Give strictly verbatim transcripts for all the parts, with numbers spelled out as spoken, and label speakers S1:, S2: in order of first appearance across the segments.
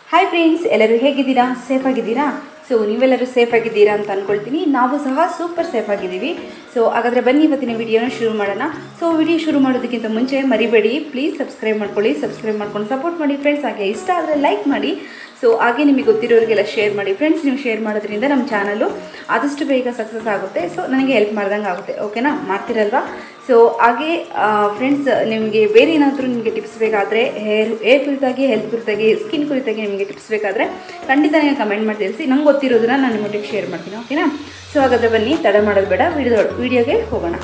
S1: Hi friends, ಎಲ್ಲರೂ ಹೇಗಿದ್ದೀರಾ? Safe ಆಗಿದ್ದೀರಾ? ಸೊ ನೀವೆಲ್ಲರೂ ಸೇಫ್ ಆಗಿದ್ದೀರಾ ಅಂತ ಅಂದ್ಕೊಳ್ತೀನಿ. ನಾವು ಸಹ ಸೂಪರ್ ಸೇಫ್ ಆಗಿದ್ದೀವಿ. ಸೊ ಹಾಗಾದರೆ ಬನ್ನಿ ಇವತ್ತಿನ ವಿಡಿಯೋನ ಶುರು ಮಾಡೋಣ. ಸೊ ವಿಡಿಯೋ ಶುರು ಮಾಡೋದಕ್ಕಿಂತ ಮುಂಚೆ ಮರಿಬೇಡಿ, ಪ್ಲೀಸ್ ಸಬ್ಸ್ಕ್ರೈಬ್ ಮಾಡ್ಕೊಳ್ಳಿ. ಸಬ್ಸ್ಕ್ರೈಬ್ ಮಾಡ್ಕೊಂಡು ಸಪೋರ್ಟ್ ಮಾಡಿ ಫ್ರೆಂಡ್ಸ್. ಹಾಗೆ ಇಷ್ಟ ಆದರೆ ಲೈಕ್ ಮಾಡಿ. ಸೊ ಹಾಗೆ ನಿಮಗೆ ಗೊತ್ತಿರೋರಿಗೆಲ್ಲ ಶೇರ್ ಮಾಡಿ ಫ್ರೆಂಡ್ಸ್. ನೀವು ಶೇರ್ ಮಾಡೋದ್ರಿಂದ ನಮ್ಮ ಚಾನಲು ಆದಷ್ಟು ಬೇಗ ಸಕ್ಸಸ್ ಆಗುತ್ತೆ. ಸೊ ನನಗೆ ಹೆಲ್ಪ್ ಮಾಡ್ದಂಗೆ ಆಗುತ್ತೆ. ಓಕೆನಾ? ಮಾಡ್ತೀರಲ್ವಾ? ಸೊ ಹಾಗೆ ಫ್ರೆಂಡ್ಸ್, ನಿಮಗೆ ಬೇರೆ ಏನಾದರೂ ನಿಮಗೆ ಟಿಪ್ಸ್ ಬೇಕಾದರೆ, ಹೇರ್ ಹೇರ್ ಕುರಿತಾಗಿ, ಹೆಲ್ತ್ ಕುರಿತಾಗಿ, ಸ್ಕಿನ್ ಕುರಿತಾಗಿ ನಿಮಗೆ ಟಿಪ್ಸ್ ಬೇಕಾದರೆ ಖಂಡಿತ ನನಗೆ ಕಮೆಂಟ್ ಮಾಡಿ ತಿಳಿಸಿ. ನಂಗೆ ಗೊತ್ತಿರೋದನ್ನ ನಾನು ನಿಮ್ಮೊಟ್ಟಿಗೆ ಶೇರ್ ಮಾಡ್ತೀನಿ. ಓಕೆನಾ? ಸೊ ಹಾಗಾದರೆ ಬನ್ನಿ, ತಡ ಮಾಡೋದು ಬೇಡ, ವಿಡಿಯೋ ವಿಡಿಯೋಗೆ ಹೋಗೋಣ.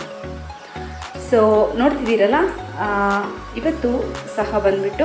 S1: ಸೊ ನೋಡ್ತಿದ್ದೀರಲ್ಲ, ಇವತ್ತು ಸಹ ಬಂದುಬಿಟ್ಟು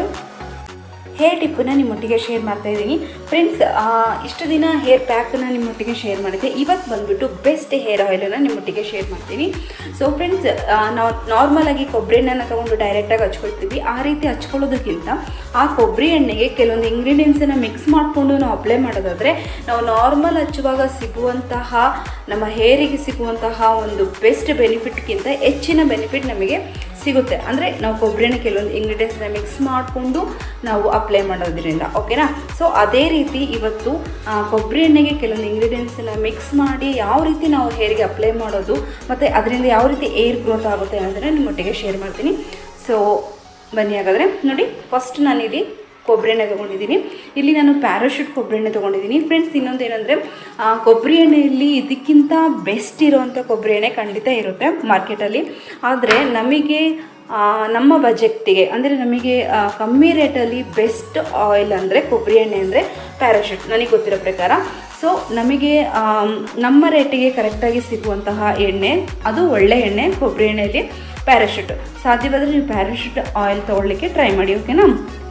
S1: ಹೇರ್ ಟಿಪ್ಪನ್ನು ನಿಮ್ಮೊಟ್ಟಿಗೆ ಶೇರ್ ಮಾಡ್ತಾಯಿದ್ದೀನಿ ಫ್ರೆಂಡ್ಸ್. ಇಷ್ಟು ದಿನ ಹೇರ್ ಪ್ಯಾಕನ್ನು ನಿಮ್ಮೊಟ್ಟಿಗೆ ಶೇರ್ ಮಾಡಿದ್ದೆ. ಇವತ್ತು ಬಂದುಬಿಟ್ಟು ಬೆಸ್ಟ್ ಹೇರ್ ಆಯಿಲನ್ನು ನಿಮ್ಮೊಟ್ಟಿಗೆ ಶೇರ್ ಮಾಡ್ತೀನಿ. ಸೊ ಫ್ರೆಂಡ್ಸ್, ನಾವು ನಾರ್ಮಲಾಗಿ ಕೊಬ್ಬರಿ ಎಣ್ಣೆನ ತೊಗೊಂಡು ಡೈರೆಕ್ಟಾಗಿ ಹಚ್ಕೊಳ್ತೀವಿ. ಆ ರೀತಿ ಹಚ್ಕೊಳ್ಳೋದಕ್ಕಿಂತ ಆ ಕೊಬ್ಬರಿ ಎಣ್ಣೆಗೆ ಕೆಲವೊಂದು ಇಂಗ್ರೀಡಿಯೆಂಟ್ಸನ್ನು ಮಿಕ್ಸ್ ಮಾಡಿಕೊಂಡು ನಾವು ಅಪ್ಲೈ ಮಾಡೋದಾದರೆ, ನಾವು ನಾರ್ಮಲ್ ಹಚ್ಚುವಾಗ ಸಿಗುವಂತಹ, ನಮ್ಮ ಹೇರಿಗೆ ಸಿಗುವಂತಹ ಒಂದು ಬೆಸ್ಟ್ ಬೆನಿಫಿಟ್ಗಿಂತ ಹೆಚ್ಚಿನ ಬೆನಿಫಿಟ್ ನಮಗೆ ಸಿಗುತ್ತೆ. ಅಂದರೆ ನಾವು ಕೊಬ್ಬರಿ ಎಣ್ಣೆ ಕೆಲವೊಂದು ಇಂಗ್ರೀಡಿಯೆಂಟ್ಸ್ನ ಮಿಕ್ಸ್ ಮಾಡಿಕೊಂಡು ನಾವು ಅಪ್ಲೈ ಮಾಡೋದ್ರಿಂದ. ಓಕೆನಾ? ಸೊ ಅದೇ ರೀತಿ ಇವತ್ತು ಕೊಬ್ಬರಿ ಎಣ್ಣೆಗೆ ಕೆಲವೊಂದು ಇಂಗ್ರೀಡಿಯೆಂಟ್ಸನ್ನು ಮಿಕ್ಸ್ ಮಾಡಿ ಯಾವ ರೀತಿ ನಾವು ಹೇರಿಗೆ ಅಪ್ಲೈ ಮಾಡೋದು ಮತ್ತು ಅದರಿಂದ ಯಾವ ರೀತಿ ಏರ್ ಗ್ರೋತ್ ಆಗುತ್ತೆ ಅನ್ನೋದನ್ನು ನಿಮ್ಮೊಟ್ಟಿಗೆ ಶೇರ್ ಮಾಡ್ತೀನಿ. ಸೊ ಬನ್ನಿ ಹಾಗಾದರೆ. ನೋಡಿ, ಫಸ್ಟ್ ನಾನಿಲ್ಲಿ ಕೊಬ್ಬರಿ ಎಣ್ಣೆ ತೊಗೊಂಡಿದ್ದೀನಿ. ಇಲ್ಲಿ ನಾನು ಪ್ಯಾರಾಶೂಟ್ ಕೊಬ್ಬರಿ ಎಣ್ಣೆ ತೊಗೊಂಡಿದ್ದೀನಿ ಫ್ರೆಂಡ್ಸ್. ಇನ್ನೊಂದು ಏನಂದರೆ, ಕೊಬ್ಬರಿ ಎಣ್ಣೆಯಲ್ಲಿ ಇದಕ್ಕಿಂತ ಬೆಸ್ಟ್ ಇರೋವಂಥ ಕೊಬ್ಬರಿ ಎಣ್ಣೆ ಖಂಡಿತ ಇರುತ್ತೆ ಮಾರ್ಕೆಟಲ್ಲಿ. ಆದರೆ ನಮಗೆ ನಮ್ಮ ಬಜೆಟ್ಟಿಗೆ, ಅಂದರೆ ನಮಗೆ ಕಮ್ಮಿ ರೇಟಲ್ಲಿ ಬೆಸ್ಟ್ ಆಯಿಲ್ ಅಂದರೆ ಕೊಬ್ಬರಿ ಎಣ್ಣೆ ಅಂದರೆ ಪ್ಯಾರಾಶೂಟ್, ನನಗೆ ಗೊತ್ತಿರೋ ಪ್ರಕಾರ. ಸೊ ನಮಗೆ ನಮ್ಮ ರೇಟಿಗೆ ಕರೆಕ್ಟಾಗಿ ಸಿಗುವಂತಹ ಎಣ್ಣೆ, ಅದು ಒಳ್ಳೆ ಎಣ್ಣೆ ಕೊಬ್ಬರಿ ಎಣ್ಣೆಯಲ್ಲಿ ಪ್ಯಾರಾಶೂಟ್. ಸಾಧ್ಯವಾದರೆ ನೀವು ಪ್ಯಾರಾಶೂಟ್ ಆಯಿಲ್ ತೊಗೊಳ್ಳಿಕ್ಕೆ ಟ್ರೈ ಮಾಡಿ. ಓಕೆನಾ?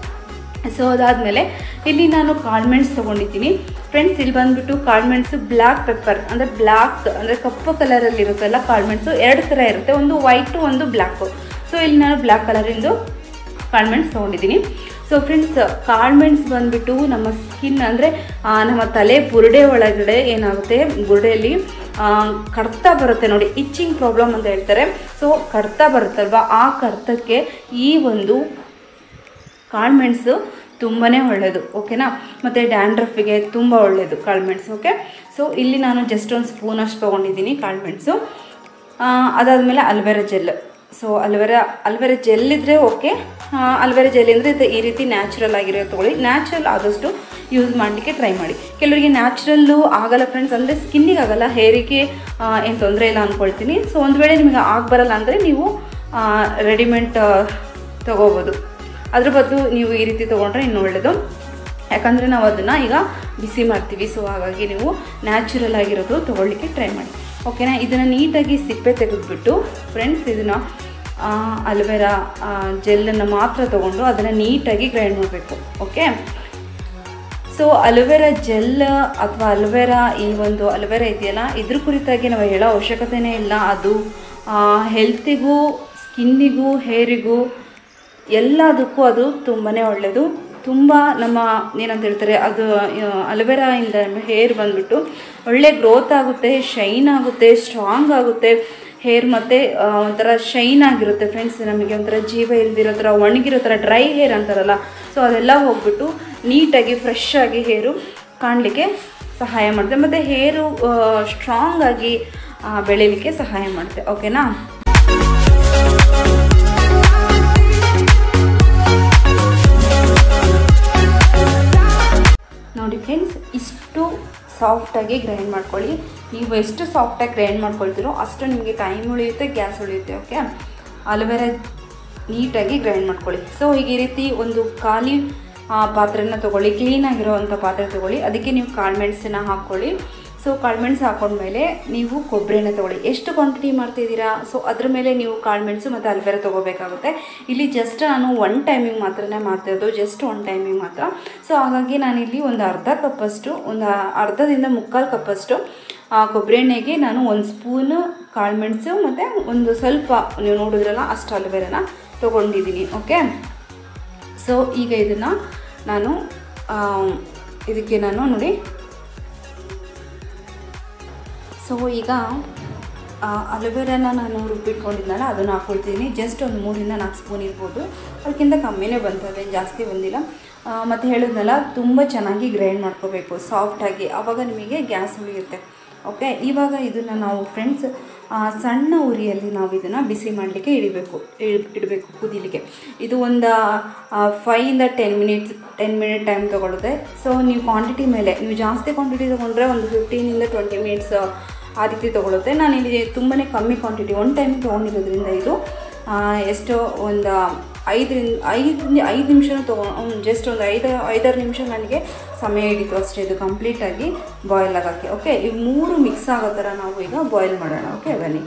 S1: ಸೊ ಅದಾದಮೇಲೆ ಇಲ್ಲಿ ನಾನು ಕಾಳ್ಮೆಣ್ಸು ತೊಗೊಂಡಿದ್ದೀನಿ ಫ್ರೆಂಡ್ಸ್. ಇಲ್ಲಿ ಬಂದುಬಿಟ್ಟು ಕಾಳ್ಮೆಣ್ಸು ಬ್ಲ್ಯಾಕ್ ಪೆಪ್ಪರ್, ಅಂದರೆ ಬ್ಲ್ಯಾಕ್ ಅಂದರೆ ಕಪ್ಪು ಕಲರಲ್ಲಿ ಇರುತ್ತಲ್ಲ ಕಾಳ್ಮೆಣ್ಸು, ಎರಡು ಥರ ಇರುತ್ತೆ, ಒಂದು ವೈಟು ಒಂದು ಬ್ಲ್ಯಾಕು. ಸೊ ಇಲ್ಲಿ ನಾನು ಬ್ಲ್ಯಾಕ್ ಕಲರಿಂದು ಕಾಳ್ಮೆಣ್ಸು ತೊಗೊಂಡಿದ್ದೀನಿ. ಸೊ ಫ್ರೆಂಡ್ಸ್, ಕಾಳ್ಮೆಣ್ಸು ಬಂದುಬಿಟ್ಟು ನಮ್ಮ ಸ್ಕಿನ್, ಅಂದರೆ ನಮ್ಮ ತಲೆ ಬುರುಡೆ ಒಳಗಡೆ ಏನಾಗುತ್ತೆ, ಬುರುಡೆಯಲ್ಲಿ ಕಡ್ತ ಬರುತ್ತೆ ನೋಡಿ, ಇಚ್ಚಿಂಗ್ ಪ್ರಾಬ್ಲಮ್ ಅಂತ ಹೇಳ್ತಾರೆ. ಸೊ ಕಡ್ತ ಬರುತ್ತಲ್ವ, ಆ ಕಡ್ತಕ್ಕೆ ಈ ಒಂದು ಕಾಳುಮೆಣಸು ತುಂಬಾ ಒಳ್ಳೆಯದು. ಓಕೆನಾ? ಮತ್ತು ಡ್ಯಾಂಡ್ರಫಿಗೆ ತುಂಬ ಒಳ್ಳೆಯದು ಕಾಳುಮೆಣಸು. ಓಕೆ? ಸೊ ಇಲ್ಲಿ ನಾನು ಜಸ್ಟ್ ಒಂದು ಸ್ಪೂನಷ್ಟು ತೊಗೊಂಡಿದ್ದೀನಿ ಕಾಳುಮೆಣಸು. ಅದಾದಮೇಲೆ aloe vera gel. So aloe vera aloe vera gel ಇದ್ದರೆ ಓಕೆ. ಅಲ್ವೆರಾ ಜೆಲ್ ಅಂದರೆ ಈ ರೀತಿ ನ್ಯಾಚುರಲ್ ಆಗಿರೋ ತೊಗೊಳ್ಳಿ. ನ್ಯಾಚುರಲ್ ಆದಷ್ಟು ಯೂಸ್ ಮಾಡಲಿಕ್ಕೆ ಟ್ರೈ ಮಾಡಿ. ಕೆಲವರಿಗೆ ನ್ಯಾಚುರಲ್ಲು ಆಗಲ್ಲ ಫ್ರೆಂಡ್ಸ್, ಅಂದರೆ ಸ್ಕಿನ್ನಿಗೆ ಆಗಲ್ಲ, ಹೇರಿಗೆ ಏನು ತೊಂದರೆ ಇಲ್ಲ ಅಂದ್ಕೊಳ್ತೀನಿ. ಸೊ ಒಂದು ವೇಳೆ ನಿಮಗೆ ಆಗಬರಲ್ಲ ಅಂದರೆ ನೀವು ರೆಡಿಮೇಡ್ ತೊಗೋಬೋದು. ಅದ್ರ ಬದಲು ನೀವು ಈ ರೀತಿ ತೊಗೊಂಡ್ರೆ ಇನ್ನೂ ಒಳ್ಳೆಯದು. ಯಾಕಂದರೆ ನಾವು ಅದನ್ನು ಈಗ ಬಿಸಿ ಮಾಡ್ತೀವಿ. ಸೊ ಹಾಗಾಗಿ ನೀವು ನ್ಯಾಚುರಲ್ ಆಗಿರೋದು ತೊಗೊಳ್ಳಿಕ್ಕೆ ಟ್ರೈ ಮಾಡಿ. ಓಕೆನಾ? ಇದನ್ನು ನೀಟಾಗಿ ಸಿಪ್ಪೆ ತೆಗೆದುಬಿಟ್ಟು ಫ್ರೆಂಡ್ಸ್, ಇದನ್ನು ಅಲ್ವೆರಾ ಜೆಲ್ಲನ್ನು ಮಾತ್ರ ತೊಗೊಂಡು ಅದನ್ನು ನೀಟಾಗಿ ಗ್ರೈಂಡ್ ಮಾಡಬೇಕು. ಓಕೆ? ಸೊ ಅಲೋವೆರಾ ಜೆಲ್ ಅಥವಾ ಅಲೋವೆರಾ, ಈ ಒಂದು ಅಲೋವೆರಾ ಇದೆಯಲ್ಲ, ಇದ್ರ ಕುರಿತಾಗಿ ನಾವು ಹೇಳೋ ಅವಶ್ಯಕತೆಯೇ ಇಲ್ಲ. ಅದು ಹೆಲ್ತಿಗೂ, ಸ್ಕಿನ್ನಿಗೂ, ಹೇರಿಗೂ ಎಲ್ಲದಕ್ಕೂ ಅದು ತುಂಬಾ ಒಳ್ಳೆಯದು. ತುಂಬ ನಮ್ಮ ಏನಂತ ಹೇಳ್ತಾರೆ, ಅದು ಅಲೋವೆರಾಯಿಂದ ಹೇರ್ ಬಂದುಬಿಟ್ಟು ಒಳ್ಳೆ ಗ್ರೋತ್ ಆಗುತ್ತೆ, ಶೈನ್ ಆಗುತ್ತೆ, ಸ್ಟ್ರಾಂಗ್ ಆಗುತ್ತೆ ಹೇರ್, ಮತ್ತು ಒಂಥರ ಶೈನ್ ಆಗಿರುತ್ತೆ ಫ್ರೆಂಡ್ಸ್. ನಮಗೆ ಒಂಥರ ಜೀವ ಇಲ್ದಿರೋ ಥರ, ಒಣಗಿರೋ ಥರ, ಡ್ರೈ ಹೇರ್ ಅಂತಾರಲ್ಲ, ಸೊ ಅದೆಲ್ಲ ಹೋಗ್ಬಿಟ್ಟು ನೀಟಾಗಿ ಫ್ರೆಶ್ ಆಗಿ ಹೇರು ಕಾಣಲಿಕ್ಕೆ ಸಹಾಯ ಮಾಡುತ್ತೆ. ಮತ್ತು ಹೇರು ಸ್ಟ್ರಾಂಗ್ ಆಗಿ ಬೆಳೀಲಿಕ್ಕೆ ಸಹಾಯ ಮಾಡುತ್ತೆ. ಓಕೆನಾ? ನೋಡಿ ಫ್ರೆಂಡ್ಸ್, ಇಷ್ಟು ಸಾಫ್ಟಾಗಿ ಗ್ರೈಂಡ್ ಮಾಡ್ಕೊಳ್ಳಿ. ನೀವು ಎಷ್ಟು ಸಾಫ್ಟಾಗಿ ಗ್ರೈಂಡ್ ಮಾಡ್ಕೊಳ್ತೀರೋ ಅಷ್ಟು ನಿಮಗೆ ಟೈಮ್ ಉಳಿಯುತ್ತೆ, ಗ್ಯಾಸ್ ಉಳಿಯುತ್ತೆ. ಓಕೆ? ಅಲೋವೆರಾ ನೀಟಾಗಿ ಗ್ರೈಂಡ್ ಮಾಡ್ಕೊಳ್ಳಿ. ಸೊ ಈಗ ಈ ರೀತಿ ಒಂದು ಖಾಲಿ ಪಾತ್ರೆನ ತೊಗೊಳ್ಳಿ, ಕ್ಲೀನಾಗಿರೋವಂಥ ಪಾತ್ರೆ ತೊಗೊಳ್ಳಿ. ಅದಕ್ಕೆ ನೀವು ಕಾಳುಮೆಣಸನ್ನ ಹಾಕ್ಕೊಳ್ಳಿ. ಸೊ ಕಾಳುಮೆಣಸು ಹಾಕೊಂಡ್ಮೇಲೆ ನೀವು ಕೊಬ್ಬರಿ ಎಣ್ಣೆ ತೊಗೊಳ್ಳಿ. ಎಷ್ಟು ಕ್ವಾಂಟಿಟಿ ಮಾಡ್ತಿದ್ದೀರಾ, ಸೊ ಅದ್ರ ಮೇಲೆ ನೀವು ಕಾಳುಮೆಣಸು ಮತ್ತು ಅಲ್ವೆರಾ ತೊಗೋಬೇಕಾಗುತ್ತೆ. ಇಲ್ಲಿ ಜಸ್ಟ್ ನಾನು ಒನ್ ಟೈಮಿಂಗ್ ಮಾತ್ರನೇ ಮಾಡ್ತಾಯಿದ್ದು, ಜಸ್ಟ್ ಒನ್ ಟೈಮಿಂಗ್ ಮಾತ್ರ. ಸೊ ಹಾಗಾಗಿ ನಾನಿಲ್ಲಿ ಒಂದು ಅರ್ಧ ಕಪ್ಪಷ್ಟು, ಒಂದು ಅರ್ಧದಿಂದ ಮುಕ್ಕಾಲು ಕಪ್ಪಷ್ಟು ಕೊಬ್ಬರಿ ಎಣ್ಣೆಗೆ ನಾನು ಒಂದು ಸ್ಪೂನು ಕಾಳುಮೆಣಸು ಮತ್ತು ಒಂದು ಸ್ವಲ್ಪ, ನೀವು ನೋಡಿದ್ರಲ್ಲ ಅಷ್ಟು ಅಲ್ವೆರಾನ ತೊಗೊಂಡಿದ್ದೀನಿ. ಓಕೆ? ಸೊ ಈಗ ಇದನ್ನು ನಾನು ಇದಕ್ಕೆ ನಾನು ನೋಡಿ, ಸೊ ಈಗ ಅಲೋವೆರಾನ ನಾನು ರುಬ್ಬಿಟ್ಕೊಂಡಿದ್ದಲ್ಲ ಅದನ್ನು ಹಾಕ್ಕೊಳ್ತೀನಿ. ಜಸ್ಟ್ ಒಂದು ಮೂರಿಂದ ನಾಲ್ಕು ಸ್ಪೂನ್ ಇರ್ಬೋದು. ಅದಕ್ಕಿಂತ ಕಮ್ಮಿನೇ ಬಂತು, ಅದೇನು ಜಾಸ್ತಿ ಬಂದಿಲ್ಲ. ಮತ್ತು ಹೇಳಿದ್ನಲ್ಲ, ತುಂಬ ಚೆನ್ನಾಗಿ ಗ್ರೈಂಡ್ ಮಾಡ್ಕೋಬೇಕು ಸಾಫ್ಟಾಗಿ, ಆವಾಗ ನಿಮಗೆ ಗ್ಯಾಸ್ ಉಳಿಯುತ್ತೆ. ಓಕೆ, ಇವಾಗ ಇದನ್ನು ನಾವು ಫ್ರೆಂಡ್ಸ್ ಸಣ್ಣ ಉರಿಯಲ್ಲಿ ನಾವು ಇದನ್ನು ಬಿಸಿ ಮಾಡಲಿಕ್ಕೆ ಇಡಬೇಕು ಇಡಬೇಕು ಕುದಿಲಿಕ್ಕೆ. ಇದು ಒಂದು ಫೈಯಿಂದ ten minutes ten minute time ತೊಗೊಳುತ್ತೆ. ಸೊ ನೀವು ಕ್ವಾಂಟಿಟಿ ಮೇಲೆ, ನೀವು ಜಾಸ್ತಿ ಕ್ವಾಂಟಿಟಿ ತೊಗೊಂಡ್ರೆ ಒಂದು ಫಿಫ್ಟೀನಿಂದ ಟ್ವೆಂಟಿ ಮಿನಿಟ್ಸ್ ಆ ರೀತಿ ತೊಗೊಳುತ್ತೆ. ನಾನು ಇಲ್ಲಿ ತುಂಬಾ ಕಮ್ಮಿ ಕ್ವಾಂಟಿಟಿ ಒನ್ ಟೈಮ್ ತೊಗೊಂಡಿರೋದ್ರಿಂದ ಇದು ಎಷ್ಟೋ ಒಂದು ಐದರಿಂದ ಐದು ಐದು ನಿಮಿಷನೂ ತೊಗೊಂಡು ಜಸ್ಟ್ ಒಂದು ಐದು ಐದಾರು ನಿಮಿಷ ನನಗೆ ಸಮಯ ಹಿಡಿತು ಅಷ್ಟೇ ಇದು ಕಂಪ್ಲೀಟಾಗಿ ಬಾಯ್ಲ್ ಆಗೋಕ್ಕೆ. ಓಕೆ, ಈ ಮೂರು ಮಿಕ್ಸ್ ಆಗೋ ಥರ ನಾವು ಈಗ ಬಾಯ್ಲ್ ಮಾಡೋಣ. ಓಕೆ ಬನ್ನಿ.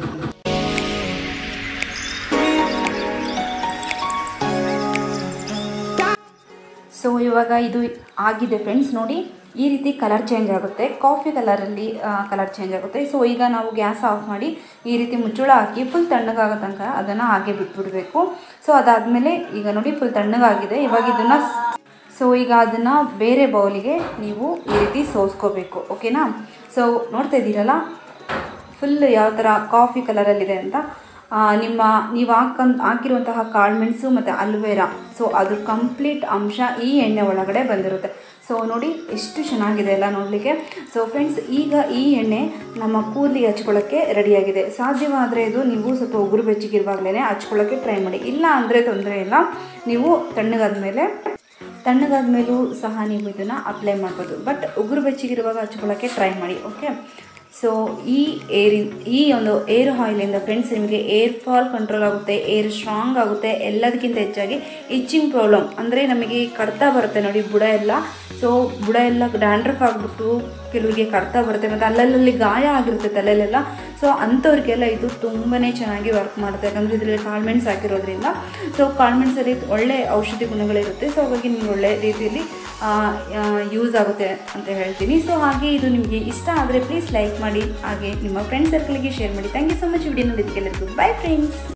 S1: ಸೊ ಇವಾಗ ಇದು ಆಗಿದೆ ಫ್ರೆಂಡ್ಸ್, ನೋಡಿ ಈ ರೀತಿ ಕಲರ್ ಚೇಂಜ್ ಆಗುತ್ತೆ, ಕಾಫಿ ಕಲರಲ್ಲಿ ಕಲರ್ ಚೇಂಜ್ ಆಗುತ್ತೆ. ಸೊ ಈಗ ನಾವು ಗ್ಯಾಸ್ ಆಫ್ ಮಾಡಿ ಈ ರೀತಿ ಮುಚ್ಚಳ ಹಾಕಿ ಫುಲ್ ತಣ್ಣಗಾಗೋ ತನಕ ಅದನ್ನು ಹಾಗೆ ಬಿಟ್ಬಿಡಬೇಕು. ಸೊ ಅದಾದಮೇಲೆ ಈಗ ನೋಡಿ ಫುಲ್ ತಣ್ಣಗಾಗಿದೆ. ಇವಾಗ ಇದನ್ನು ಸೊ ಈಗ ಅದನ್ನು ಬೇರೆ ಬೌಲಿಗೆ ನೀವು ಈ ರೀತಿ ಸೋಸ್ಕೋಬೇಕು. ಓಕೆನಾ? ಸೊ ನೋಡ್ತಾ ಇದ್ದೀರಲ್ಲ ಫುಲ್ ಯಾವ ಥರ ಕಾಫಿ ಕಲರಲ್ಲಿದೆ ಅಂತ. ನಿಮ್ಮ ನೀವು ಹಾಕಂತ ಹಾಕಿರುವಂತಹ ಕಾಳುಮೆಣಸು ಮತ್ತು ಅಲ್ವೇರಾ, ಸೊ ಅದು ಕಂಪ್ಲೀಟ್ ಅಂಶ ಈ ಎಣ್ಣೆ ಒಳಗಡೆ ಬಂದಿರುತ್ತೆ. ಸೊ ನೋಡಿ ಎಷ್ಟು ಚೆನ್ನಾಗಿದೆ ಎಲ್ಲ ನೋಡಲಿಕ್ಕೆ. ಸೊ ಫ್ರೆಂಡ್ಸ್, ಈಗ ಈ ಎಣ್ಣೆ ನಮ್ಮ ಕೂದಲಿಗೆ ಹಚ್ಕೊಳ್ಳೋಕ್ಕೆ ರೆಡಿಯಾಗಿದೆ. ಸಾಧ್ಯವಾದರೆ ಇದು ನೀವು ಸ್ವಲ್ಪ ಉಗುರು ಬೆಚ್ಚಗಿರುವಾಗಲೇ ಹಚ್ಕೊಳ್ಳೋಕ್ಕೆ ಟ್ರೈ ಮಾಡಿ, ಇಲ್ಲ ಅಂದರೆ ತೊಂದರೆ ಇಲ್ಲ. ನೀವು ತಣ್ಣಗಾದ್ಮೇಲೆ ತಣ್ಣಗಾದ್ಮೇಲೂ ಸಹ ನೀವು ಇದನ್ನು ಅಪ್ಲೈ ಮಾಡ್ಬೋದು, ಬಟ್ ಉಗುರು ಬೆಚ್ಚಗಿರುವಾಗ ಹಚ್ಕೊಳ್ಳೋಕ್ಕೆ ಟ್ರೈ ಮಾಡಿ. ಓಕೆ, ಸೊ ಈ ಏರಿನ್ ಈ ಒಂದು ಏರ್ ಆಯಿಲಿಂದ ಫ್ರೆಂಡ್ಸ್ ನಿಮಗೆ ಏರ್ ಫಾಲ್ ಕಂಟ್ರೋಲ್ ಆಗುತ್ತೆ, ಏರ್ ಸ್ಟ್ರಾಂಗ್ ಆಗುತ್ತೆ. ಎಲ್ಲದಕ್ಕಿಂತ ಹೆಚ್ಚಾಗಿ ಇಚ್ಚಿಂಗ್ ಪ್ರಾಬ್ಲಮ್ ಅಂದರೆ ನಮಗೆ ಕಡ್ತಾ ಬರುತ್ತೆ ನೋಡಿ ಬುಡ ಎಲ್ಲ. ಸೊ ಬುಡ ಎಲ್ಲ ಡ್ಯಾಂಡ್ರಫ್ ಆಗಿಬಿಟ್ಟು ಕೆಲವರಿಗೆ ಕಡ್ತಾ ಬರುತ್ತೆ, ಮತ್ತು ಅಲ್ಲಲ್ಲಿ ಗಾಯ ಆಗಿರುತ್ತೆ ತಲೆಯಲ್ಲೆಲ್ಲ. ಸೊ ಅಂಥವ್ರಿಗೆಲ್ಲ ಇದು ತುಂಬಾ ಚೆನ್ನಾಗಿ ವರ್ಕ್ ಮಾಡುತ್ತೆ, ಯಾಕಂದರೆ ಇದರಲ್ಲಿ ಕಾಳುಮೆಣಸು ಹಾಕಿರೋದ್ರಿಂದ. ಸೊ ಕಾಳುಮೆಣಸಲ್ಲಿ ಒಳ್ಳೆ ಔಷಧಿ ಗುಣಗಳಿರುತ್ತೆ. ಸೊ ಹಾಗಾಗಿ ನಿಮ್ಗೆ ಒಳ್ಳೆ ರೀತಿಯಲ್ಲಿ ಯೂಸ್ ಆಗುತ್ತೆ ಅಂತ ಹೇಳ್ತೀನಿ. ಸೊ ಹಾಗೆ ಇದು ನಿಮಗೆ ಇಷ್ಟ ಆದರೆ ಪ್ಲೀಸ್ ಲೈಕ್ ಮಾಡಿ, ಹಾಗೆ ನಿಮ್ಮ ಫ್ರೆಂಡ್ ಸರ್ಕಲ್ಗೆ ಶೇರ್ ಮಾಡಿ. Thank you so much video ನೋಡಿದ್ದಕ್ಕೆಲ್ಲರಿಗೂ. Bye friends.